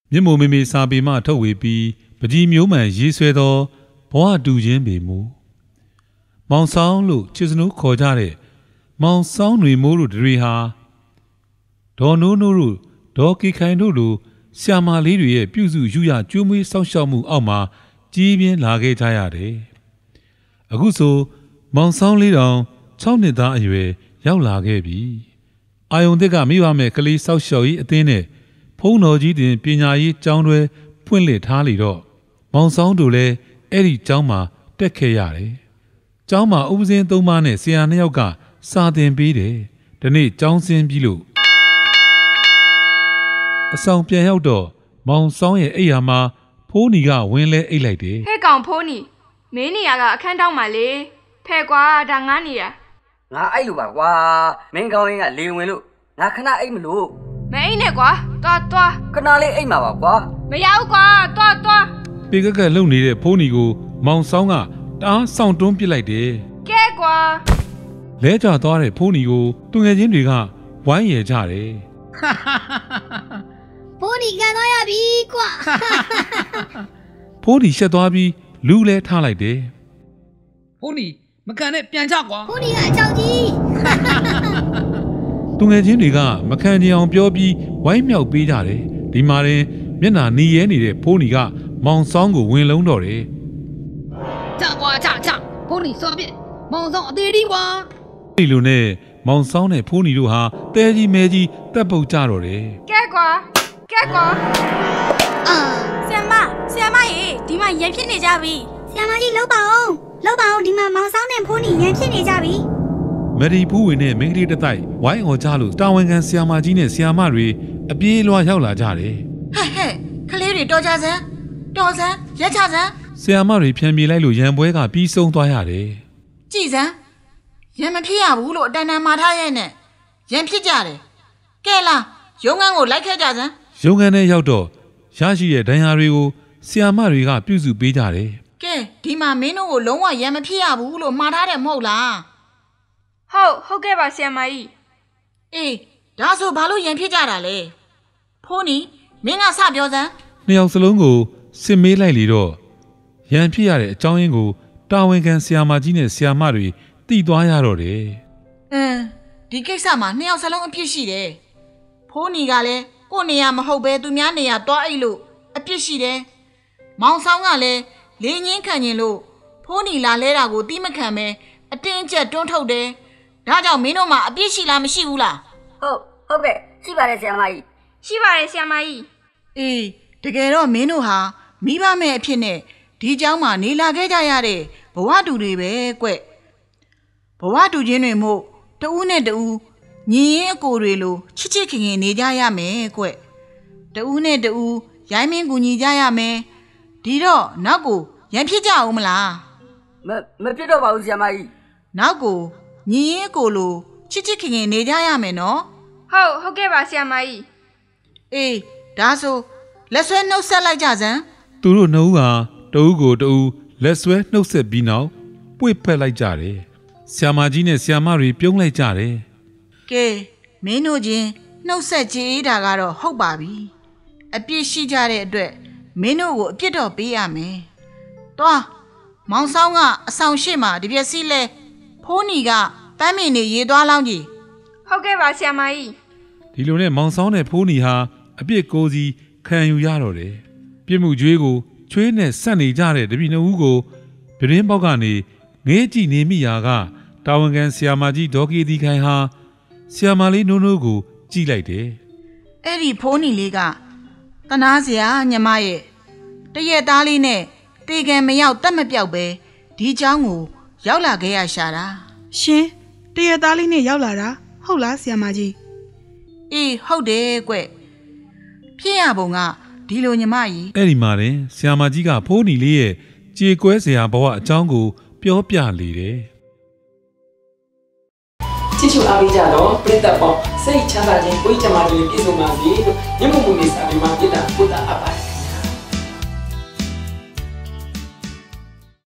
မြင့်မိုမေမေစာပေမှထုတ်ဝေပြီးပကြီးမျိုးမှန်ရေးဆွဲသောဘဝတူခြင်းပေမူမောင်ဆောင်လို့ချစ်စနူးခေါ်ကြတဲ့မောင်ဆောင်တွေမိုးတို့တွေဟာဒေါ်နိုးနိုးတို့ဒေါ်ကီခိုင်တို့လိုဆရာမလေးတွေရဲ့ပြုစုယူရကျွေးမွေးစောင့်ရှောက်မှုအောက်မှာကြီးပြင်းလာခဲ့ကြရတယ်အခုဆိုမောင်ဆောင်လေးတောင်6နှစ်သားအရွယ်ရောက်လာခဲ့ပြီအာယုံသစ်ကမိဘမဲ့ကလေးစောက်ရှောက်ရေးအသင်းနဲ့ဖုံးတော်ကြီးတင်ပညာရေးကျောင်းတွဲဖွင့်လှစ်ထားလေတော့မောင်ဆောင်တို့လည်းအဲ့ဒီကျောင်းမှာတက်ခဲ့ရတယ်ကျောင်းမှာဥပဇင်း3ပါးနဲ့ဆရာ2ယောက်ကစာသင်ပေးတယ်ဒီနေ့ကျောင်းဆင်းပြီးလို့အဆောင်ပြန်ရောက်တော့မောင်ဆောင်ရဲ့အိယာမှာဖိုးနီကဝင်လဲအိတ်လိုက်တယ်ဟဲ့ကောင်ဖိုးနီမင်းနေရကအခန်းတောင်းပါလေဖဲကွာဒါငါနေရငါအိတ်လို့ပါကွာမင်းကောင်းရင်ကလေဝင်လို့ငါခဏအိတ်မလို့မအိတ်နဲ့ကွာတွားခဏလေးအိတ်မှာပါကွာမရဘူးကွာတွားပေကကလုံနေတဲ့ဖိုးနီကိုမောင်ဆောင်ကတအားဆောင်တွန်းပစ်လိုက်တယ်ကဲကွာလဲကျသွားတဲ့ဖိုးနီကိုသူငယ်ချင်းတွေကဝိုင်းရကြတယ်ဖိုးနီကန်သွားရပြီကွာဖိုးနီရှက်သွားပြီးလူလဲထားလိုက်တယ်ဖိုးနီမကန်နဲ့ပြန်ချကွာဖိုးနီကအကြောက်ကြီးသူငယ်ချင်းတွေကမခံချင်အောင်ပြောပြီးဝိုင်းမြောက်ပေးကြတယ်ဒီမှာရင်မျက်နှာနီးရဲနေတဲ့ဖိုးနီကမောင်ဆောင်ကိုဝင်လုံးတော့တယ်ချကွာချဖိုးနီစောပြမောင်ဆောင်အသေးဒီကွာဒီလိုနဲ့မောင်ဆောင်နဲ့ဖိုးနီတို့ဟာတဲကြီးမဲကြီးတက်ပုတ်ကြတော့တယ်ကဲကွာဆရာမရေဒီမှာရန်ဖြစ်နေကြပြီဆရာမကြီးလှုပ်ပါအောင်ဒီမှာမောင်ဆောင်နဲ့ဖိုးနီရန်ဖြစ်နေကြပြီမရီဖူးဝင်နဲ့မင်းကလေးတတိုက်ဝိုင်းအော်ကြလို့တာဝန်ခံဆရာမကြီးနဲ့ဆရာမတွေအပြေးလွှာရောက်လာကြတယ်ဟဲ့ကလေးတွေတော်ကြစမ်းရက်ချစမ်းဆရာမတွေဖြန်ပြေးလိုက်လို့ရန်ပွဲကပြီးဆုံးသွားရတယ်ကြည်စမ်းရန်မဖြစ်ရဘူးလို့အတန်တန်မှာထားရဲ့နဲ့ရန်ဖြစ်ကြတယ်ကဲလားရုံငန်းကိုလိုက်ခဲ့ကြစမ်းရုံငန်းထဲရောက်တော့ရရှိတဲ့ဒဏ်ရာတွေကိုဆရာမတွေကပြုစုပေးကြတယ်ကဲဒီမှာမင်းတို့ကိုလုံးဝရန်မဖြစ်ရဘူးလို့မှားထားတယ်မဟုတ်လားဟုတ်ကဲ့ပါဆရာမကြီးအေးဒါဆိုဘာလို့ရန်ဖြစ်ကြတာလဲဖိုးနီမင်းကစပြောစမ်းနှစ်ယောက်စလုံးကိုစစ်မေးလိုက်လေတော့ရန်ဖြစ်ရတဲ့အကြောင်းရင်းကိုတာဝန်ခံဆရာမကြီးနဲ့ဆရာမတွေသိသွားရတော့တယ်ဒီကိစ္စမှာနှစ်ယောက်စလုံးအပြစ်ရှိတယ်ဖိုးနီကလည်းကိုယ့်နေရာမဟုတ်ပဲသူများနေရာတွားအိတ်လို့အပြစ်ရှိတယ်မောင်ဆောင်ကလည်းလေငင်းခံရင်လို့ဖိုးနီလာလဲတာကိုတီးမခံပဲအတင်းအကျပ်တွန်းထုတ်တယ်ဒါကြောင့်မင်းတို့မှာအပြစ်ရှိလားမရှိဘူးလားဟုတ်ကဲ့ရှိပါတယ်ဆရာမကြီးရှိပါတယ်ဆရာမကြီးအေးတကယ်တော့မင်းတို့ဟာမိဘမဲ့အဖြစ်နဲ့ဒီเจ้าမှာနေလာခဲ့ကြရတဲ့ဘဝတူတွေပဲကွဘဝတူချင်းတွေမို့တဦးနဲ့တဦးညီရင်အကိုတွေလိုချစ်ခင်နေကြရမယ်ကွတဦးနဲ့တဦးရိုင်းမင်းကူညီကြရမယ်ဒီတော့နောက်ကိုရန်ဖြစ်ကြအောင်မလားမဖြစ်တော့ပါဘူးဆရာမကြီးနောက်ကိုညီရင်အကိုလိုချစ်ခင်နေကြရမယ်နော်ဟုတ်ကဲ့ပါဆရာမကြီးအေးဒါဆိုလက်ဆွဲနှုတ်ဆက်လိုက်ကြစမ်းသူတို့နှစ်ဦးဟာတဦးကိုတဦးလက်ဆွဲနှုတ်ဆက်ပြီးနောက်ပွေ့ဖက်လိုက်ကြတယ်ဆရာမကြီးနဲ့ဆရာမတွေပြုံးလိုက်ကြတယ်ကဲမင်းတို့ချင်းနှုတ်ဆက်ကြည်တာကတော့ဟုတ်ပါပြီအပြစ်ရှိကြတဲ့အတွက်မင်းတို့ကိုအပြစ်တော့ပေးရမယ်တွားမောင်ဆောင်ကအဆောင်ရှိမှတပြက်စီလဲဖိုးနီကပန်းမင်နေရေးသွားလောင်းကြီးဟုတ်ကဲ့ပါဆရာမကြီးဒီလိုနဲ့မောင်ဆောင်နဲ့ဖိုးနီဟာအပြစ်ကိုစီခံယူရတော့တယ်ပြစ်မှုကြွေးကိုချွေးနဲ့ဆက်နေကြတဲ့တပည့်နှစ်ဦးကိုပြင်းပေါက်ကနေငေးကြည့်နေမိရာကတာဝန်ခံဆရာမကြီးဒေါ်ကီတီခိုင်ဟာဆရာမလေးနိုးနိုးကိုကြည့်လိုက်တယ်အဲ့ဒီဖိုးနီလေးကတနာစရာညီမရဲ့တရက်သားလေးနဲ့တေကံမရောက်တတ်မပြောက်ပဲဒီเจ้าကိုရောက်လာခဲ့ရရှာတာရှင်တရက်သားလေးနဲ့ရောက်လာတာဟုတ်လားဆရာမကြီးအေးဟုတ်တယ်ကွဖြစ်ရပုံကဒီလိုညီမကြီးအဲ့ဒီမှာတင်ဆရာမကြီးကဖိုးနီလေးရဲ့ကြေကွဲစရာဘဝအကြောင်းကိုပြောပြလေတယ်ချစ်ချူအားပေးကြတော့ပြည့်တဲ့ပေါ့စိတ်ချမ်းသာခြင်းကိုယ်ချမ်းသာခြင်းပြည့်စုံပါစေလို့မြတ်မို့မူနေစာပေမှာပြတာပို့တာအပ်ပါ